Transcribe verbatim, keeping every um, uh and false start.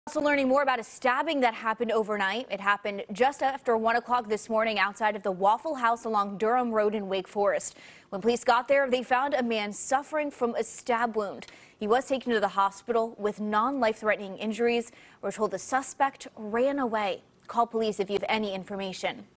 Also learning more about a stabbing that happened overnight. It happened just after one o'clock this morning outside of the Waffle House along Durham Road in Wake Forest. When police got there, they found a man suffering from a stab wound. He was taken to the hospital with non-life-threatening injuries. We're told the suspect ran away. Call police if you have any information.